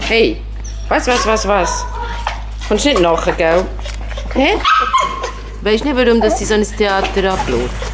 Hey, was? Kommst du nicht nachher, gell? Hä? Weisst nicht, warum dass sie so ein Theater abläuft?